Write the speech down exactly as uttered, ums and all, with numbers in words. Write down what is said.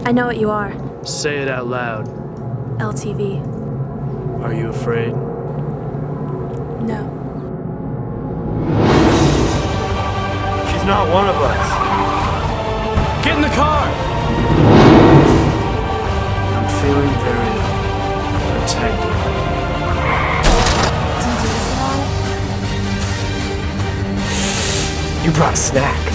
I know what you are. Say it out loud. L T V. Are you afraid? No. She's not one of us. Get in the car! I'm feeling very protective of you. Do you do this a lot? You brought a snack.